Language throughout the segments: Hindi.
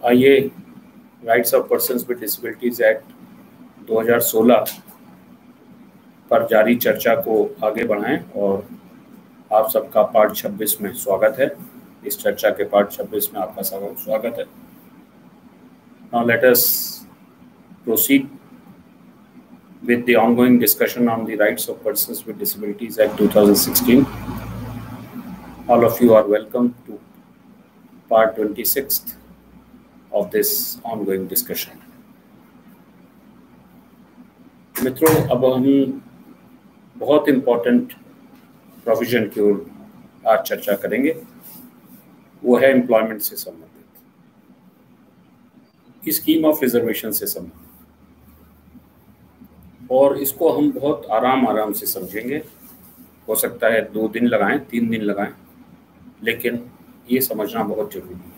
आइए rights of persons with disabilities act 2016 पर जारी चर्चा को आगे बढ़ाएं और आप सबका पार्ट 26 में स्वागत है। इस चर्चा के पार्ट 26 में आपका स्वागत है। Now let us proceed with the ongoing discussion on the Rights of Persons with Disabilities Act 2016. All of you are welcome to part 26th of this ongoing discussion. मित्रों, अब हम बहुत इम्पोर्टेंट प्रोविजन की ओर आज चर्चा करेंगे। वो है एम्प्लॉयमेंट से संबंधित, स्कीम ऑफ रिजर्वेशन से संबंधित, और इसको हम बहुत आराम से समझेंगे। हो सकता है 2 दिन लगाएं, 3 दिन लगाएं, लेकिन ये समझना बहुत जरूरी है।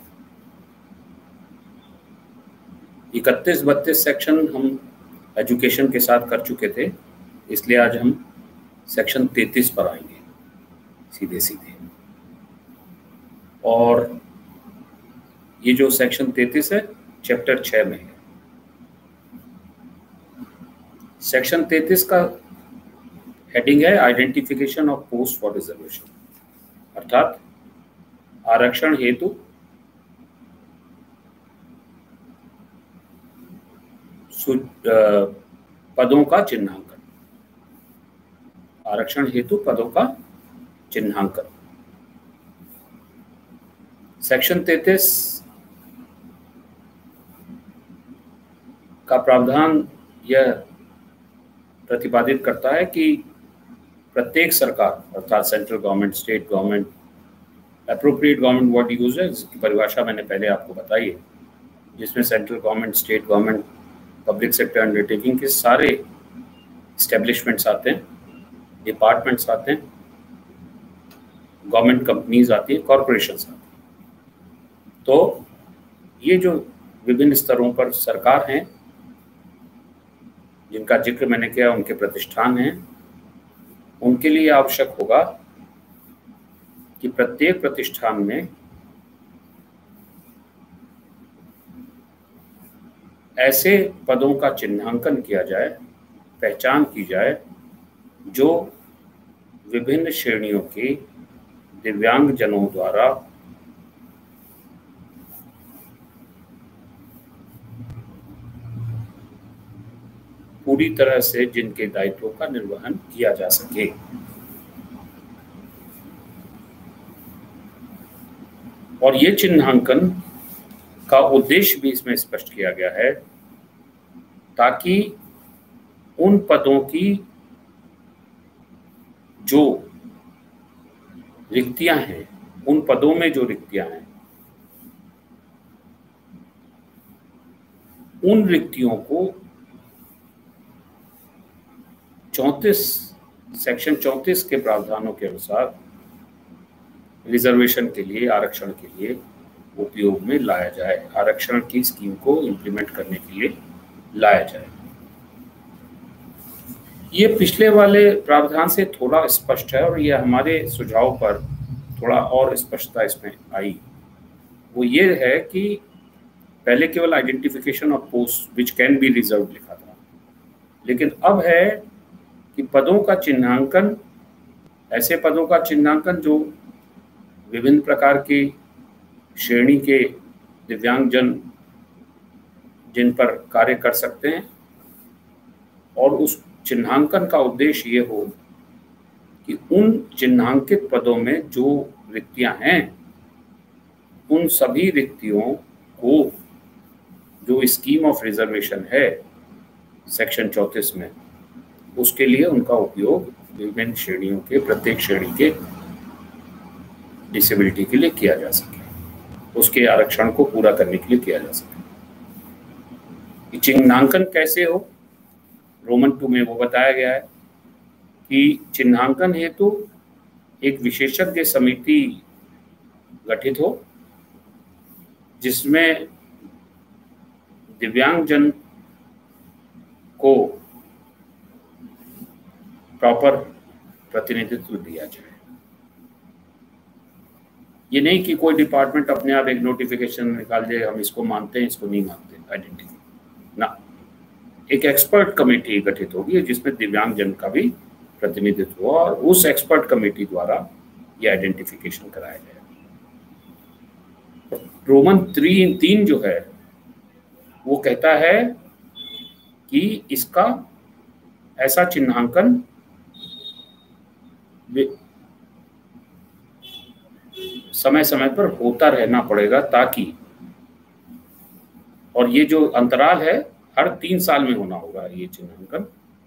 31-32 सेक्शन हम एजुकेशन के साथ कर चुके थे, इसलिए आज हम सेक्शन 33 पर आएंगे सीधे। और ये जो सेक्शन 33 है चैप्टर 6 में है। सेक्शन 33 का हेडिंग है identification of post for reservation, अर्थात आरक्षण हेतु पदों का चिन्हांकन। आरक्षण हेतु पदों का चिन्हांकन। सेक्शन 33 का प्रावधान यह प्रतिपादित करता है कि प्रत्येक सरकार अर्थात central government, state government, appropriate government word use है, जिसकी परिभाषा मैंने पहले आपको बताई है, जिसमें central government, state government, public sector undertaking के सारे इस्टेब्लिशमेंट्स आते हैं, डिपार्टमेंट्स आते हैं, गवर्नमेंट कंपनीज आती हैं, कॉरपोरेशंस आती हैं। तो ये जो विभिन्न स्तरों पर सरकार हैं, जिनका जिक्र मैंने किया, उनके प्रतिष्ठान हैं, उनके लिए आवश्यक होगा कि प्रत्येक प्रतिष्ठान में ऐसे पदों का चिन्हांकन किया जाए, पहचान की जाए, जो विभिन्न श्रेणियों के दिव्यांग जनों द्वारा पूरी तरह से जिनके दायित्वों का निर्वहन किया जा सके। और ये चिन्हांकन का उद्देश्य भी इसमें स्पष्ट किया गया है, ताकि उन पदों की जो रिक्तियां हैं, उन पदों में जो रिक्तियां हैं, उन रिक्तियों को सेक्शन 34 के प्रावधानों के अनुसार रिजर्वेशन के लिए, आरक्षण के लिए उपयोग में लाया जाए, आरक्षण की स्कीम को इम्प्लीमेंट करने के लिए लाया जाए। ये पिछले वाले प्रावधान से थोड़ा स्पष्ट है, और ये हमारे सुझाव पर थोड़ा और स्पष्टता इसमें आई। वो ये है कि पहले केवल identification of post which can be reserve लिखा था, लेकिन अब है कि पदों का चिन्हांकन, ऐसे पदों का चिन्हांकन जो विभिन्न प्रकार की श्रेणी के दिव्यांगजन जिन पर कार्य कर सकते हैं, और उस चिन्हांकन का उद्देश्य ये हो कि उन चिन्हांकित पदों में जो रिक्तियां हैं, उन सभी रिक्तियों को जो स्कीम ऑफ रिजर्वेशन है सेक्शन 34 में, उसके लिए उनका उपयोग विभिन्न श्रेणियों के, प्रत्येक श्रेणी के डिसेबिलिटी के लिए किया जा सके, उसके आरक्षण को पूरा करने के लिए किया जा सके। चिन्हांकन कैसे हो, रोमन 2 में वो बताया गया है कि चिन्हांकन हेतु एक विशेषज्ञ समिति गठित हो, जिसमें दिव्यांगजन को प्रॉपर प्रतिनिधित्व दिया जाए। ये नहीं कि कोई डिपार्टमेंट अपने आप एक नोटिफिकेशन निकाल दे, हम इसको मानते हैं, इसको नहीं मानते आइडेंटिटी ना। एक एक्सपर्ट कमेटी गठित होगी जिसमें दिव्यांग जन का भी प्रतिनिधित्व हो, और उस एक्सपर्ट कमेटी द्वारा ये आइडेंटिफिकेशन कराया जाए। रोमन 3 जो है वो कहता है कि इसका ऐसा चिन्हांकन समय समय पर होता रहना पड़ेगा, ताकि, और ये जो अंतराल है हर 3 साल में होना होगा ये चिन्हांकन,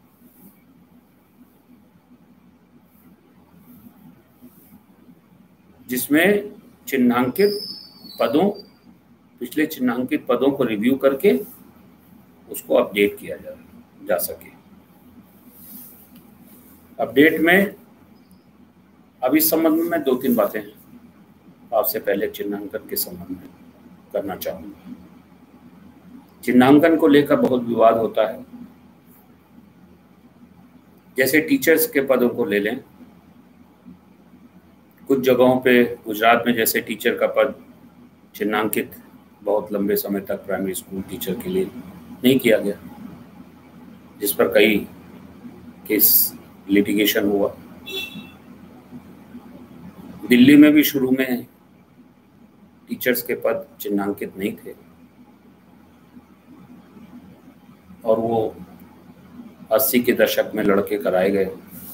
जिसमें चिन्हांकित पदों, पिछले चिन्हांकित पदों को रिव्यू करके उसको अपडेट किया जा सके। अपडेट में अब इस संबंध में मैं 2-3 बातें आपसे पहले चिन्हांकन के संबंध में करना चाहूंगा। चिन्हांकन को लेकर बहुत विवाद होता है। जैसे टीचर्स के पदों को ले लें, कुछ जगहों पे गुजरात में जैसे टीचर का पद चिन्हांकित बहुत लंबे समय तक प्राइमरी स्कूल टीचर के लिए नहीं किया गया, जिस पर कई केस लिटिगेशन हुआ। दिल्ली में भी शुरू में टीचर्स के पद चिन्हांकित नहीं थे, और वो 80 के दशक में लड़के कराए गए।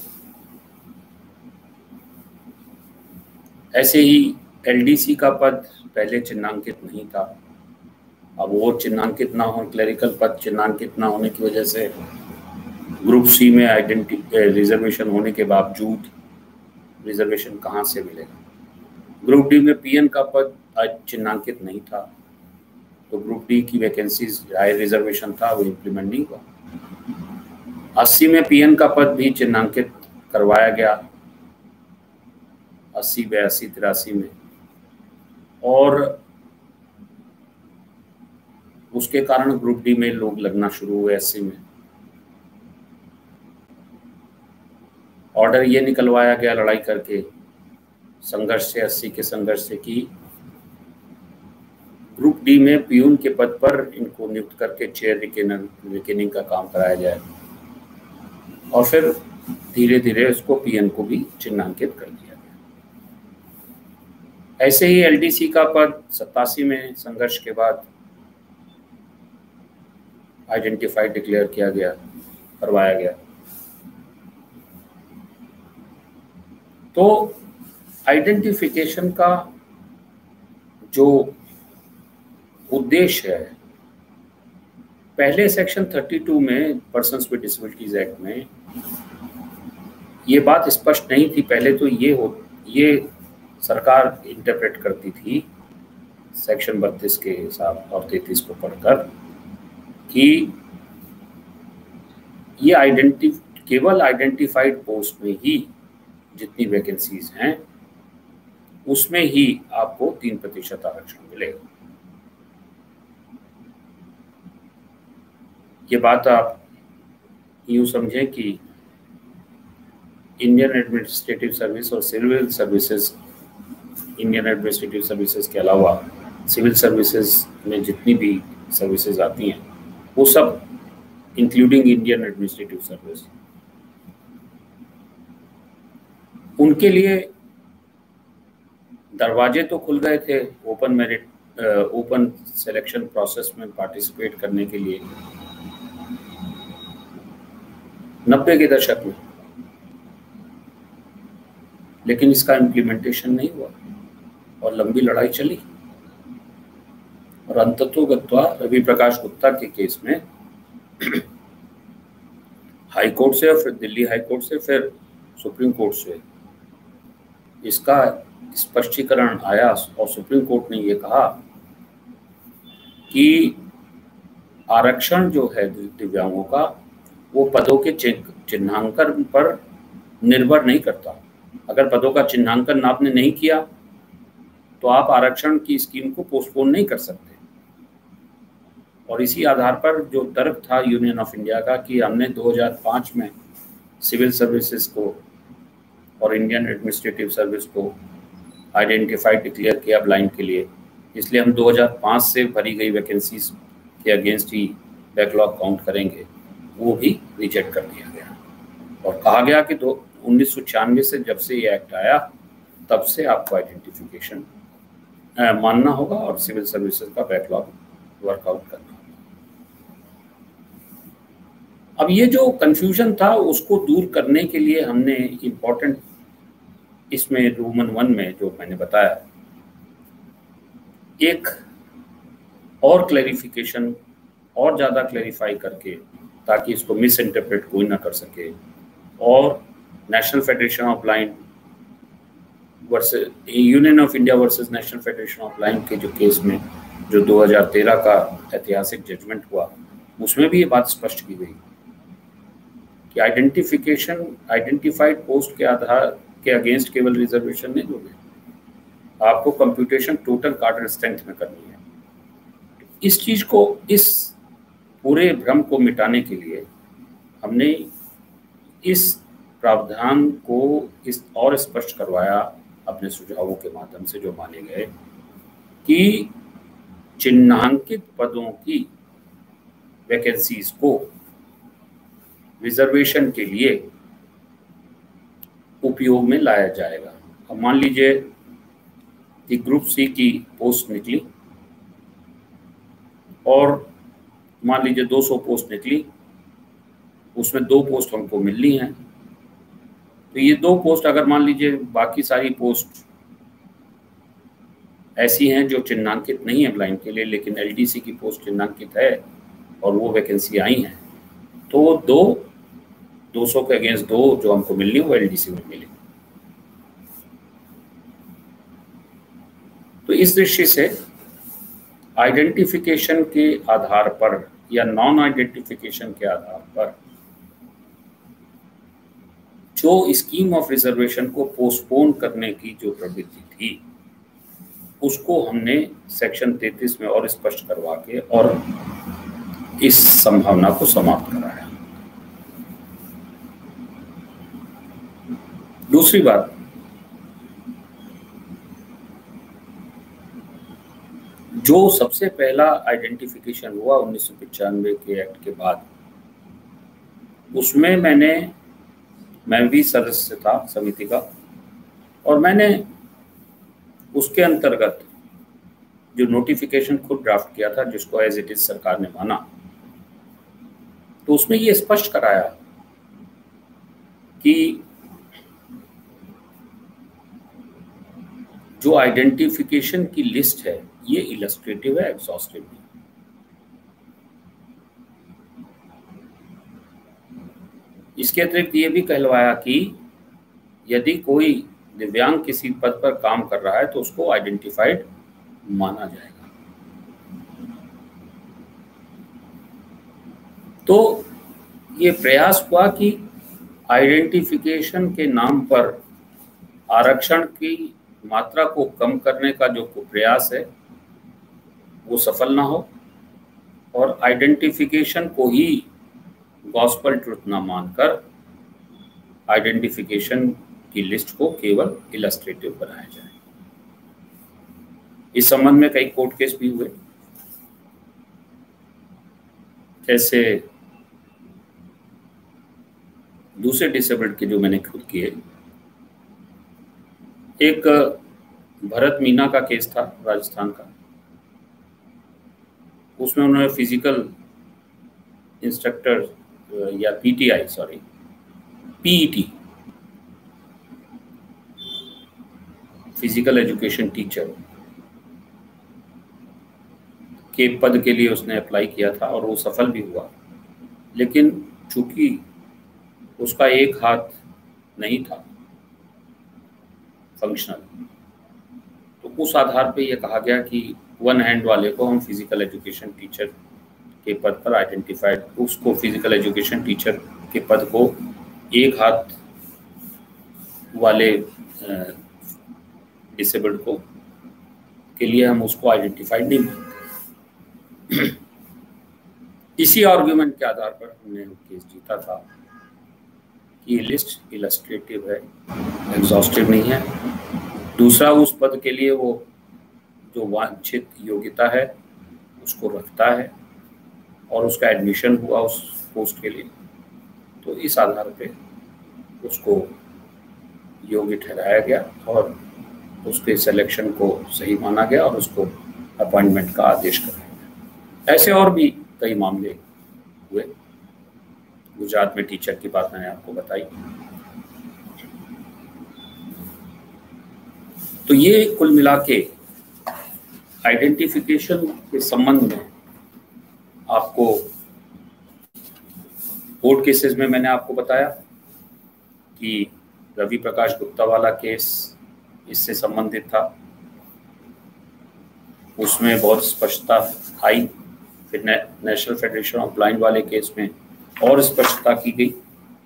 ऐसे ही एलडीसी का पद पहले चिन्हांकित नहीं था। अब वो चिन्हांकित ना हो, क्लरिकल पद चिन्हांकित ना होने की वजह से ग्रुप सी में रिजर्वेशन होने के बावजूद रिजर्वेशन कहाँ से मिलेगा। ग्रुप डी में पीएन का पद चिन्हांकित नहीं था, तो ग्रुप डी की वैकेंसीज हाई रिजर्वेशन था, वो इम्प्लीमेंट नहीं हुआ। 80 में पीएन का पद भी चिन्हांकित करवाया गया, 80, 82, 83 में, और उसके कारण ग्रुप डी में लोग लगना शुरू हुए। 80 में ऑर्डर ये निकलवाया गया लड़ाई करके, संघर्ष से, 80 के संघर्ष से, कि ग्रुप डी में पियून के पद पर इनको नियुक्त करके चेयर रिकेनिंग का काम कराया जाए, और फिर धीरे धीरे उसको पीएन को भी चिन्हांकित कर दिया गया। ऐसे ही एलडीसी का पद 87 में संघर्ष के बाद आइडेंटिफाइड डिक्लेयर किया गया, करवाया गया। तो आइडेंटिफिकेशन का जो उद्देश्य है, पहले सेक्शन 32 में पर्सन्स विद डिसेबिलिटीज एक्ट में ये बात स्पष्ट नहीं थी। पहले तो ये सरकार इंटरप्रेट करती थी सेक्शन 32 के हिसाब और 33 को पढ़कर कि ये केवल आइडेंटिफाइड पोस्ट में ही जितनी वैकेंसीज हैं उसमें ही आपको 3% आरक्षण मिलेगा। ये बात आप यूँ समझें कि इंडियन एडमिनिस्ट्रेटिव सर्विस और civil services, Indian administrative services के अलावा सिविल सर्विसेज में जितनी भी सर्विसेज आती हैं वो सब इंक्लूडिंग इंडियन एडमिनिस्ट्रेटिव सर्विस, उनके लिए दरवाजे तो खुल गए थे open merit, open selection process में पार्टिसिपेट करने के लिए 90 के दशक में, लेकिन इसका इम्प्लीमेंटेशन नहीं हुआ और लंबी लड़ाई चली, और अंततोगत्वा रवि प्रकाश गुप्ता के केस में हाई कोर्ट से, और फिर दिल्ली हाई कोर्ट से, फिर सुप्रीम कोर्ट से इसका स्पष्टीकरण आया, और सुप्रीम कोर्ट ने ये कहा कि आरक्षण जो है दिव्यांगों का वो पदों के चिन्हांकन पर निर्भर नहीं करता। अगर पदों का चिन्हांकन आपने नहीं किया तो आप आरक्षण की स्कीम को पोस्टपोन नहीं कर सकते। और इसी आधार पर जो तर्क था यूनियन ऑफ इंडिया का कि हमने 2005 में सिविल सर्विसेज को और इंडियन एडमिनिस्ट्रेटिव सर्विस को आइडेंटिफाइड डिक्लेयर किया ब्लाइंड के लिए, इसलिए हम 2005 से भरी गई वैकेंसीज के अगेंस्ट ही बैकलॉग काउंट करेंगे, वो भी रिजेक्ट कर दिया गया। और कहा गया कि 1996 से जब से ये एक्ट आया तब से आपको आइडेंटिफिकेशन मानना होगा और सिविल सर्विसेज का बैकलॉग वर्कआउट करना होगा। अब ये जो कंफ्यूजन था उसको दूर करने के लिए हमने इम्पोर्टेंट इसमें रोमन 1 में जो मैंने बताया एक और क्लैरिफिकेशन और ज़्यादा क्लैरिफाई करके, ताकि इसको मिस इंटरप्रेट कोई ना कर सके, और national federation of blind versus union of India versus national federation of blind के जो केस में जो 2013 का ऐतिहासिक जजमेंट हुआ, उसमें भी ये बात स्पष्ट की गई कि आइडेंटिफाइड पोस्ट के आधार के अगेंस्ट केवल रिजर्वेशन नहीं दोगे, आपको कंप्यूटेशन टोटल कार्डर स्ट्रेंथ में करनी है। इस चीज को, इस पूरे भ्रम को मिटाने के लिए हमने इस प्रावधान को इस और स्पष्ट करवाया अपने सुझावों के माध्यम से, जो माने गए कि चिन्हांकित पदों की वैकेंसीज को रिजर्वेशन के लिए उपयोग में लाया जाएगा। अब मान लीजिए कि ग्रुप सी की पोस्ट निकली और मान लीजिए 200 पोस्ट निकली, उसमें 2 पोस्ट हमको मिलनी है, तो ये 2 पोस्ट अगर मान लीजिए बाकी सारी पोस्ट ऐसी हैं जो चिन्हांकित नहीं है ब्लाइंड के लिए, लेकिन एलडीसी की पोस्ट चिन्हांकित है और वो वैकेंसी आई हैं, तो 200 के अगेंस्ट 2 जो हमको मिलनी है वो एलडीसी में मिलेगी। तो इस दृष्टि से आइडेंटिफिकेशन के आधार पर या नॉन आइडेंटिफिकेशन के आधार पर जो स्कीम ऑफ रिजर्वेशन को पोस्टपोन करने की जो प्रवृत्ति थी, उसको हमने सेक्शन 33 में और स्पष्ट करवा के और इस संभावना को समाप्त कराया। दूसरी बात, जो सबसे पहला आइडेंटिफिकेशन हुआ 1995 के एक्ट के बाद, उसमें मैं भी सदस्य था समिति का, और मैंने उसके अंतर्गत जो नोटिफिकेशन खुद ड्राफ्ट किया था, जिसको एज इट इज सरकार ने माना, तो उसमें ये स्पष्ट कराया कि जो आइडेंटिफिकेशन की लिस्ट है ये इलस्ट्रेटिव है, एग्जॉस्टिव नहीं। इसके अतिरिक्त ये भी कहलवाया कि यदि कोई दिव्यांग किसी पद पर काम कर रहा है तो उसको आइडेंटिफाइड माना जाएगा। तो ये प्रयास हुआ कि आइडेंटिफिकेशन के नाम पर आरक्षण की मात्रा को कम करने का जो प्रयास है वो सफल ना हो, और आइडेंटिफिकेशन को ही गॉस्पेल ट्रुथ ना मानकर आइडेंटिफिकेशन की लिस्ट को केवल इलस्ट्रेटिव बनाया जाए। इस संबंध में कई कोर्ट केस भी हुए, जैसे दूसरे डिसेबल्ड के जो मैंने खुद किए, एक भरत मीना का केस था राजस्थान का, उसमें उन्होंने फिजिकल इंस्ट्रक्टर या पीईटी फिजिकल एजुकेशन टीचर के पद के लिए उसने अप्लाई किया था और वो सफल भी हुआ, लेकिन चूंकि उसका एक हाथ नहीं था फंक्शनल, तो उस आधार पे ये कहा गया कि 1 हैंड वाले को हम फिजिकल एजुकेशन टीचर के पद पर आइडेंटिफाइड, उसको फिजिकल एजुकेशन टीचर के पद को 1 हाथ वाले डिसेबल्ड को के लिए हम उसको आइडेंटिफाइड नहीं मानते। इसी आर्ग्यूमेंट के आधार पर हमने केस जीता था कि ये लिस्ट इलस्ट्रेटिव है, एग्जॉस्टिव नहीं है। दूसरा, उस पद के लिए वो जो वांछित योग्यता है उसको रखता है और उसका एडमिशन हुआ उस पोस्ट के लिए, तो इस आधार पे उसको योग्य ठहराया गया और उसके सिलेक्शन को सही माना गया और उसको अपॉइंटमेंट का आदेश कराया गया। ऐसे और भी कई मामले हुए। गुजरात में टीचर की बात मैंने आपको बताई। तो ये कुल मिला के आइडेंटिफिकेशन के संबंध में आपको कोर्ट केसेस में मैंने आपको बताया कि रवि प्रकाश गुप्ता वाला केस इससे संबंधित था, उसमें बहुत स्पष्टता आई। फिर नेशनल फेडरेशन ऑफ ब्लाइंड वाले केस में और स्पष्टता की गई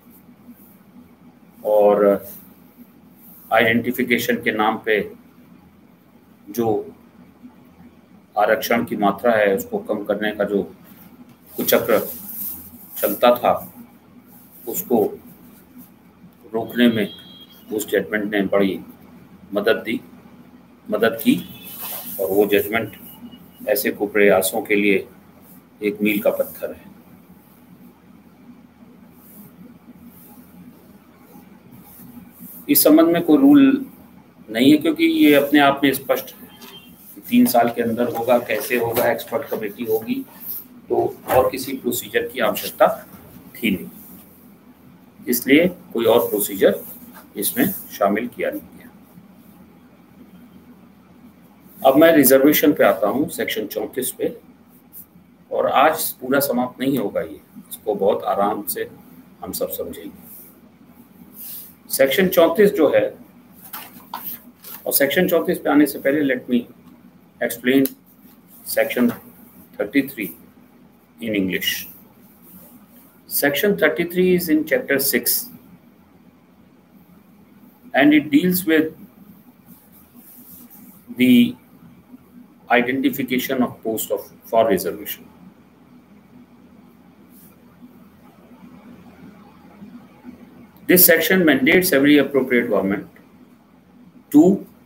और आइडेंटिफिकेशन के नाम पे जो आरक्षण की मात्रा है उसको कम करने का जो कुचक्र चलता था उसको रोकने में उस जजमेंट ने बड़ी मदद की और वो जजमेंट ऐसे कुप्रयासों के लिए एक मील का पत्थर है। इस संबंध में कोई रूल नहीं है क्योंकि ये अपने आप में स्पष्ट है। 3 साल के अंदर होगा, कैसे होगा, एक्सपर्ट कमेटी होगी, तो और किसी प्रोसीजर की आवश्यकता थी नहीं, इसलिए कोई और प्रोसीजर इसमें शामिल किया नहीं गया। अब मैं रिजर्वेशन पे आता हूँ, सेक्शन 34 पे, और आज पूरा समाप्त नहीं होगा ये, इसको बहुत आराम से हम सब समझेंगे। सेक्शन 34 जो है, और सेक्शन 34 पे आने से पहले let me explain section 33 in English. Section 33 is in chapter 6 and it deals with the identification of post for reservation. This section mandates every appropriate government to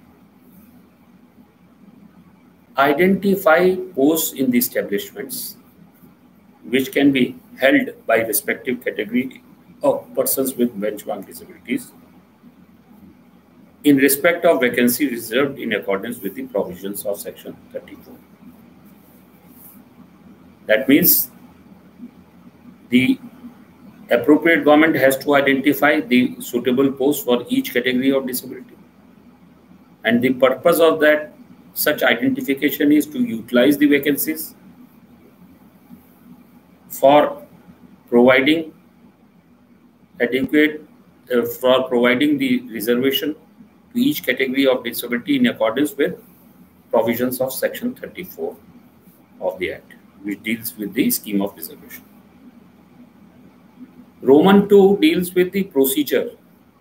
identify posts in the establishments which can be held by respective category of persons with benchmark disabilities in respect of vacancy reserved in accordance with the provisions of section 34. That means the appropriate government has to identify the suitable posts for each category of disability, and the purpose of that such identification is to utilize the vacancies for providing adequate for providing the reservation to each category of disability in accordance with provisions of section 34 of the Act, which deals with the scheme of reservation. Roman 2 deals with the procedure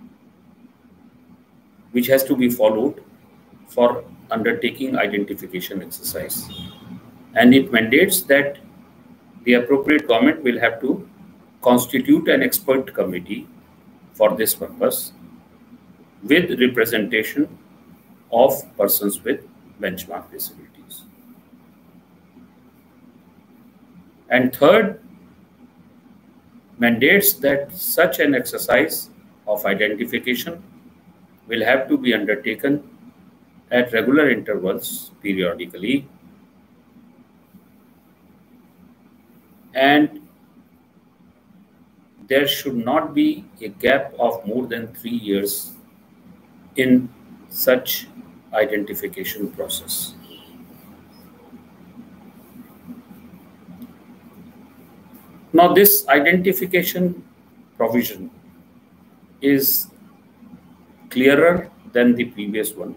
which has to be followed for undertaking identification exercise, and it mandates that the appropriate government will have to constitute an expert committee for this purpose with representation of persons with benchmark disabilities. And third, mandates that such an exercise of identification will have to be undertaken at regular intervals periodically, and there should not be a gap of more than 3 years in such identification process. Now, this identification provision is clearer than the previous one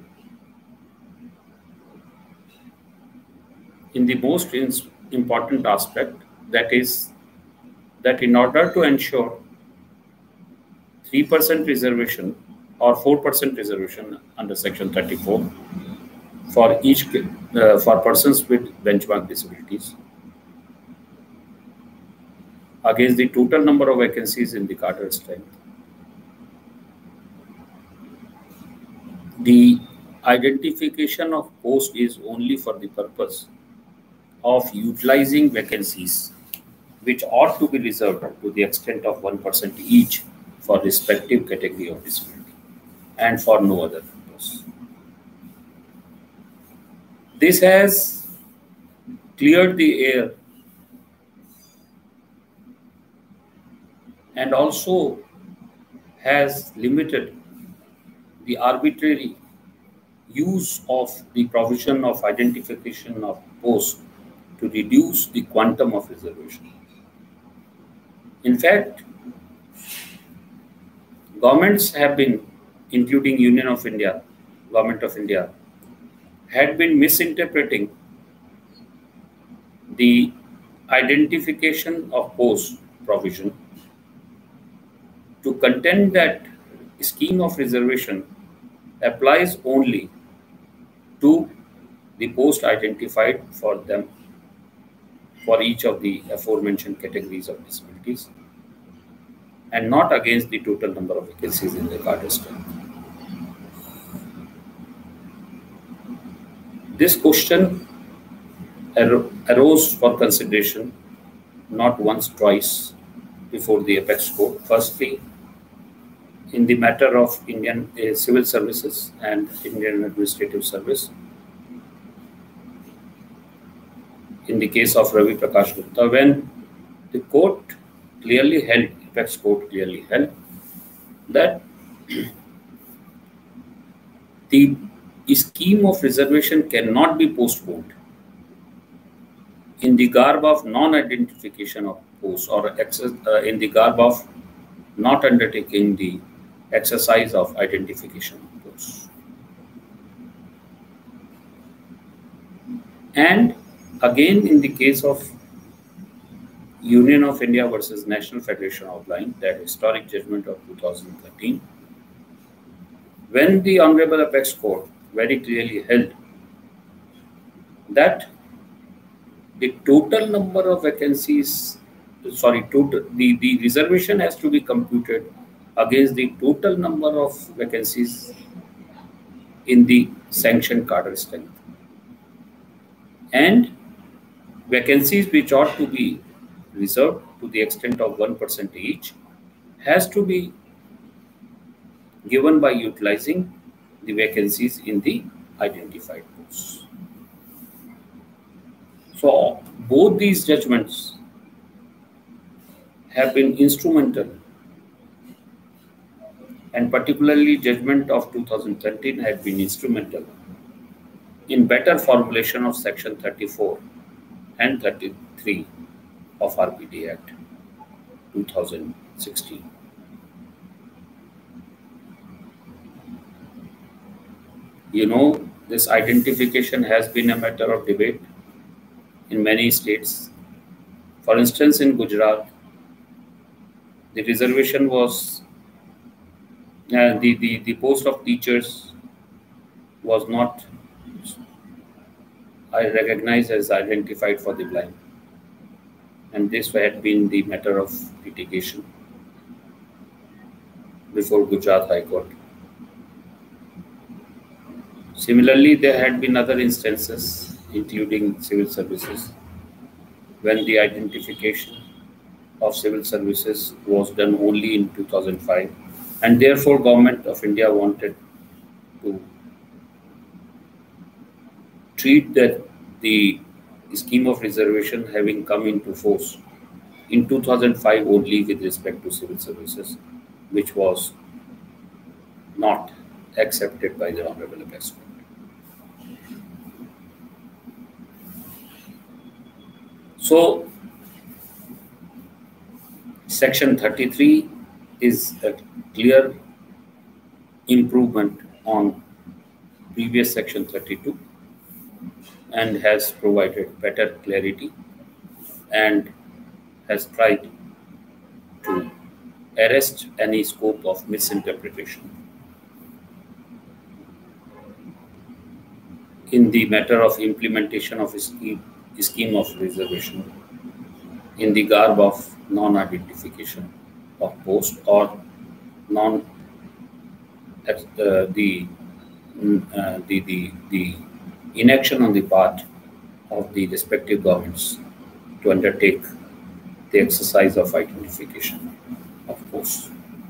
in the most important aspect, that is that in order to ensure 3% reservation or 4% reservation under section 34 for each for persons with benchmark disabilities against the total number of vacancies in the cadre strength, the identification of post is only for the purpose of utilizing vacancies which ought to be reserved to the extent of 1% each for respective category of disability and for no other purpose. This has cleared the air and also has limited the arbitrary use of the provision of identification of post to reduce the quantum of reservation. In fact, governments have been, including Union of India, Government of India, had been misinterpreting the identification of post provision to contend that scheme of reservation applies only to the post identified for them for each of the aforementioned categories of disabilities and not against the total number of vacancies in the cadre strength. This question arose for consideration not once, twice before the Apex Court. Firstly, in the matter of Indian Civil Services and Indian Administrative Service, in the case of Ravi Prakash Gupta, when the court clearly held, Apex Court clearly held, that the scheme of reservation cannot be postponed in the garb of non-identification of posts or in the garb of not undertaking the exercise of identification of posts. And again, in the case of Union of India versus National Federation of Blind, that historic judgment of 2013, when the Honorable Apex Court very clearly held that the total number of vacancies, the reservation has to be computed against the total number of vacancies in the sanctioned cadre strength. And vacancies which ought to be reserved to the extent of 1% each has to be given by utilizing the vacancies in the identified posts. So both these judgments have been instrumental, and particularly judgment of 2013 had been instrumental in better formulation of section 34 and 33 of RPD Act 2016. You know, this identification has been a matter of debate in many states. For instance, in Gujarat, the reservation was, the post of teachers was not recognized as identified for the blind. And this had been the matter of litigation before Gujarat High Court. Similarly, there had been other instances, including civil services, when the identification of civil services was done only in 2005, and therefore Government of India wanted to treat the scheme of reservation having come into force in 2005 only with respect to civil services, which was not accepted by the Honorable Apex Court. So, Section 33 is a clear improvement on previous Section 32 and has provided better clarity and has tried to arrest any scope of misinterpretation. In the matter of implementation of a scheme of reservation in the garb of non-identification of post or the the inaction on the part of the respective governments to undertake the exercise of identification of posts.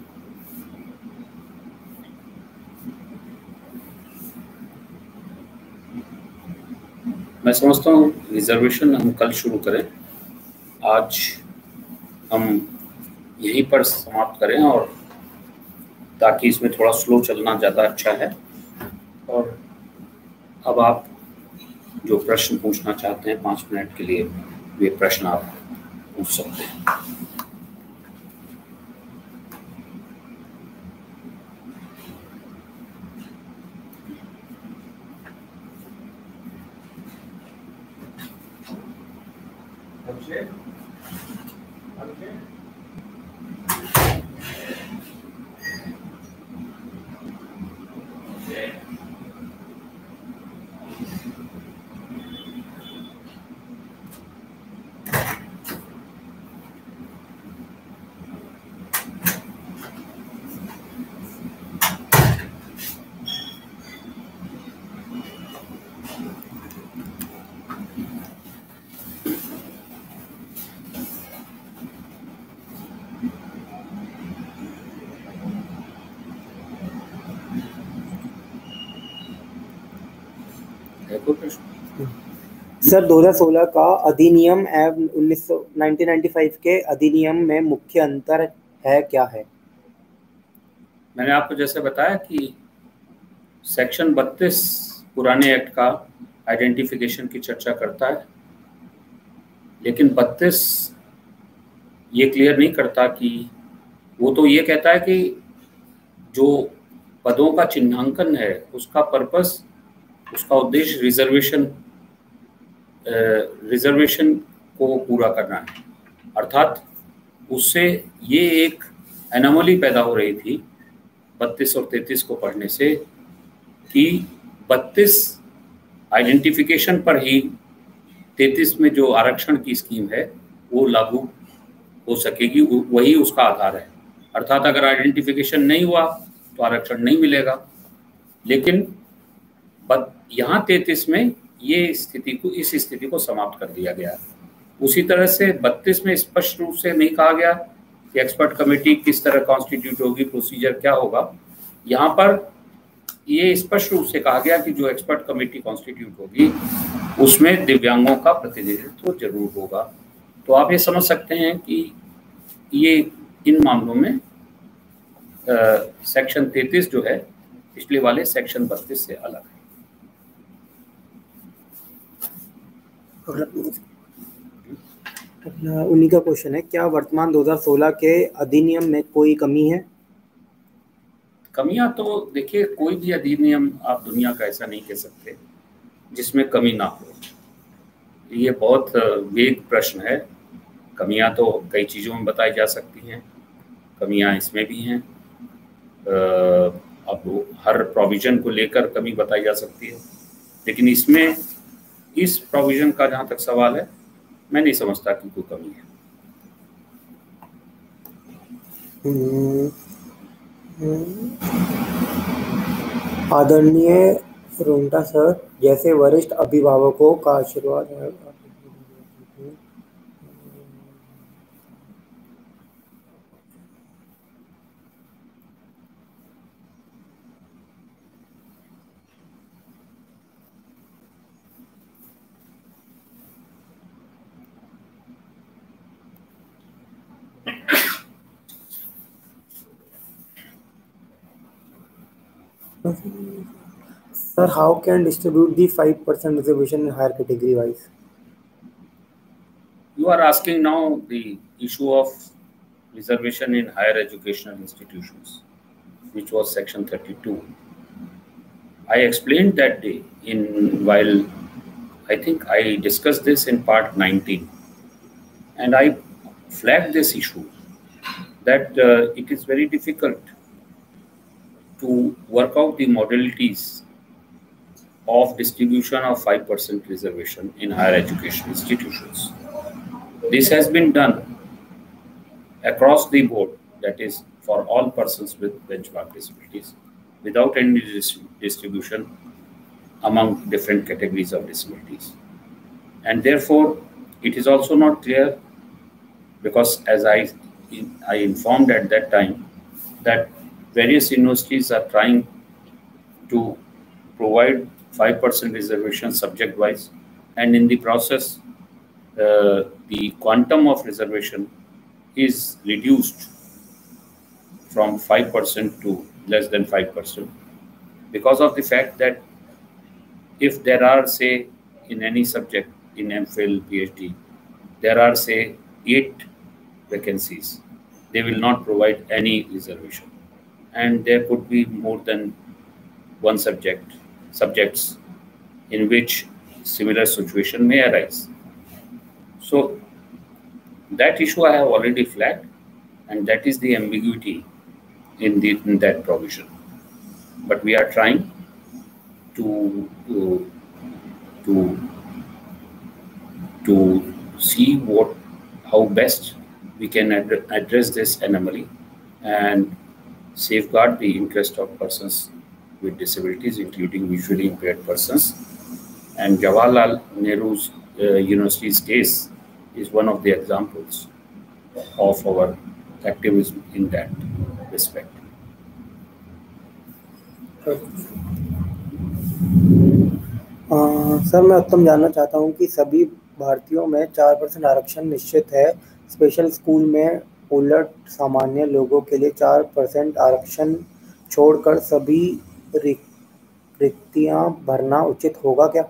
मैं समझता हूँ रिजर्वेशन हम कल शुरू करें, आज हम यहीं पर समाप्त करें, और ताकि इसमें थोड़ा स्लो चलना ज़्यादा अच्छा है। और अब आप जो प्रश्न पूछना चाहते हैं 5 मिनट के लिए, वे प्रश्न आप पूछ सकते हैं। सर 2016 का अधिनियम एवं 1995 के अधिनियम में मुख्य अंतर है, क्या है? मैंने आपको जैसे बताया कि सेक्शन 32 पुराने एक्ट का आइडेंटिफिकेशन की चर्चा करता है, लेकिन 32 ये क्लियर नहीं करता कि वो तो ये कहता है कि जो पदों का चिन्हांकन है उसका पर्पस, उसका उद्देश्य रिजर्वेशन को पूरा करना है। अर्थात उससे ये एक एनोमली पैदा हो रही थी 32 और 33 को पढ़ने से कि 32 आइडेंटिफिकेशन पर ही 33 में जो आरक्षण की स्कीम है वो लागू हो सकेगी, वही उसका आधार है। अर्थात अगर आइडेंटिफिकेशन नहीं हुआ तो आरक्षण नहीं मिलेगा। लेकिन यहाँ 33 में इस स्थिति को समाप्त कर दिया गया। उसी तरह से 32 में स्पष्ट रूप से नहीं कहा गया कि एक्सपर्ट कमेटी किस तरह कॉन्स्टिट्यूट होगी, प्रोसीजर क्या होगा। यहाँ पर ये स्पष्ट रूप से कहा गया कि जो एक्सपर्ट कमेटी कॉन्स्टिट्यूट होगी उसमें दिव्यांगों का प्रतिनिधित्व जरूर होगा। तो आप ये समझ सकते हैं कि ये इन मामलों में सेक्शन 33 जो है पिछले वाले सेक्शन 32 से अलग है। उन्हीं का क्वेश्चन है, क्या वर्तमान 2016 के अधिनियम में कोई कमी है? कमियां तो देखिए, कोई भी अधिनियम आप दुनिया का ऐसा नहीं कह सकते जिसमें कमी ना हो। ये बहुत वेग प्रश्न है। कमियां तो कई चीज़ों में बताई जा सकती हैं, कमियां इसमें भी हैं। अब हर प्रोविज़न को लेकर कमी बताई जा सकती है, लेकिन इसमें इस प्रोविज़न का जहाँ तक सवाल है, मैं नहीं समझता कि कोई कमी है। आदरणीय रोंटा सर, जैसे वरिष्ठ अभिभावकों का आशीर्वाद है। Sir, how can distribute the 5% reservation in higher category wise? You are asking now the issue of reservation in higher educational institutions, which was section 32. I explained that day while I think I discussed this in part 19, and I flagged this issue that it is very difficult to work out the modalities of distribution of 5% reservation in higher education institutions. This has been done across the board, that is for all persons with benchmark disabilities. without any distribution among different categories of disabilities. And therefore, it is also not clear, because as I informed at that time, that various universities are trying to provide 5% reservation subject-wise, and in the process, the quantum of reservation is reduced from 5% to less than 5%, because of the fact that if there are, say, in any subject, in MPhil, PhD, there are, say, 8 vacancies, they will not provide any reservation. And there could be more than one subjects in which similar situation may arise. So that issue I have already flagged, and that is the ambiguity in that provision. But we are trying to see how best we can address this anomaly and safeguard the interest of persons with disabilities, including visually impaired persons. And Jawaharlal Nehru's University's case is one of the examples of our activism in that respect. Sir, मैं उत्तम जानना चाहता हूं कि सभी भारतीयों में 4% आरक्षण निश्चित है। स्पेशल स्कूल में उलट सामान्य लोगों के लिए 4% आरक्षण छोड़कर सभी रिक्तियां भरना उचित होगा क्या?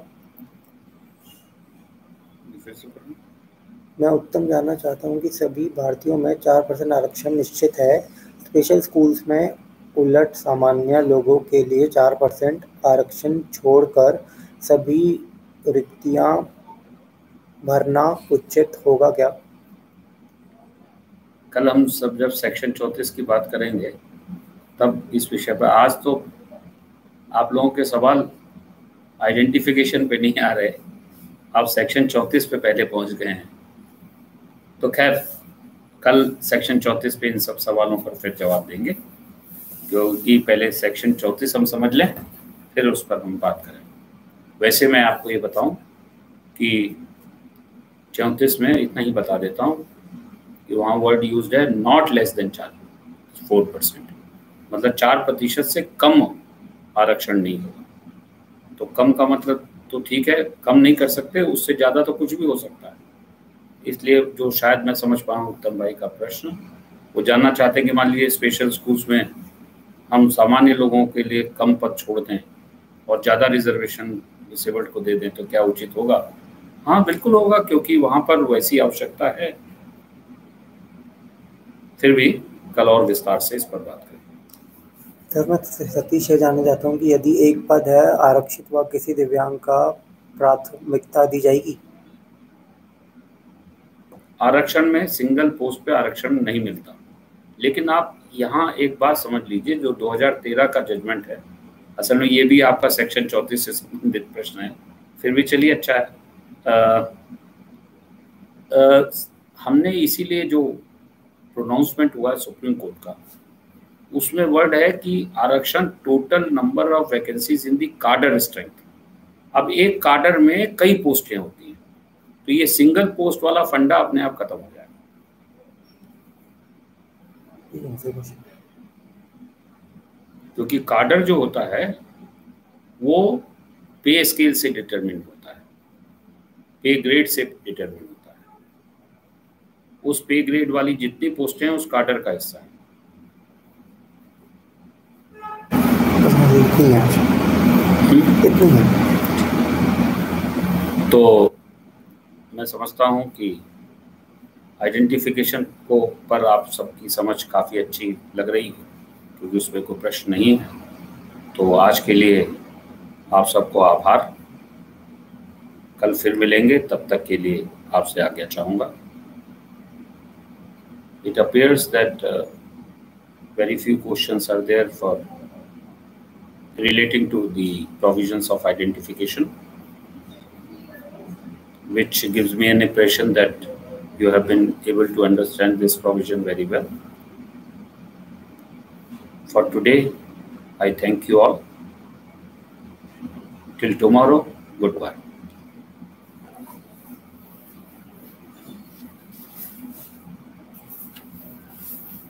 मैं उत्तम जानना चाहता हूं कि सभी भारतीयों में 4% आरक्षण निश्चित है। स्पेशल स्कूल्स में उलट सामान्य लोगों के लिए 4% आरक्षण छोड़कर सभी रिक्तियां भरना उचित होगा क्या? कल हम सब जब सेक्शन 34 की बात करेंगे तब इस विषय पर, आज तो आप लोगों के सवाल आइडेंटिफिकेशन पे नहीं आ रहे, आप सेक्शन 34 पे पहले पहुंच गए हैं। तो खैर, कल सेक्शन 34 पे इन सब सवालों पर फिर जवाब देंगे, क्योंकि पहले सेक्शन 34 हम समझ लें, फिर उस पर हम बात करें। वैसे मैं आपको ये बताऊं कि 34 में इतना ही बता देता हूं कि वहाँ वर्ड यूज्ड है नॉट लेस देन 4%, मतलब 4% से कम आरक्षण नहीं होगा। तो कम का मतलब तो ठीक है, कम नहीं कर सकते, उससे ज़्यादा तो कुछ भी हो सकता है। इसलिए जो शायद मैं समझ पाऊँ उत्तम भाई का प्रश्न, वो जानना चाहते हैं कि मान लीजिए स्पेशल स्कूल्स में हम सामान्य लोगों के लिए कम पद छोड़ दें और ज़्यादा रिजर्वेशन डिसेबल्ड को दे दें तो क्या उचित होगा? हाँ, बिल्कुल होगा, क्योंकि वहाँ पर वैसी आवश्यकता है। फिर भी कल और विस्तार से इस पर बात करें। सर, मैं सतीश ये जानना चाहता हूँ कि यदि एक पद है आरक्षित व किसी दिव्यांग का प्राथमिकता दी जाएगी? आरक्षण में सिंगल पोस्ट पे आरक्षण नहीं मिलता, लेकिन आप यहाँ एक बात समझ लीजिए, जो 2013 का जजमेंट है, असल में ये भी आपका सेक्शन 34 से संबंधित प्रश्न है, फिर भी चलिए अच्छा है। हमने इसीलिए जो प्रोनाउंसमेंट हुआ है सुप्रीम कोर्ट का, उसमें वर्ड है कि आरक्षण total number of vacancies in the cadre strength. अब एक कार्डर में कई पोस्टें होती हैं, तो ये सिंगल पोस्ट वाला फंडा अपने आप खत्म हो जाएगा, क्योंकि कार्डर जो होता है वो पे स्केल से डिटरमिन होता है, पे ग्रेड से डिटरमिन होता है। उस पे ग्रेड वाली जितनी पोस्टें हैं उस कार्डर का हिस्सा है। तो मैं समझता हूं कि आइडेंटिफिकेशन को पर आप सबकी समझ काफ़ी अच्छी लग रही है, क्योंकि उसमें कोई प्रश्न नहीं है। तो आज के लिए आप सबको आभार, कल फिर मिलेंगे, तब तक के लिए आपसे आज्ञा चाहूँगा। It appears that very few questions are there for relating to the provisions of identification, which gives me an impression that you have been able to understand this provision very well. For today, I thank you all. Till tomorrow, goodbye.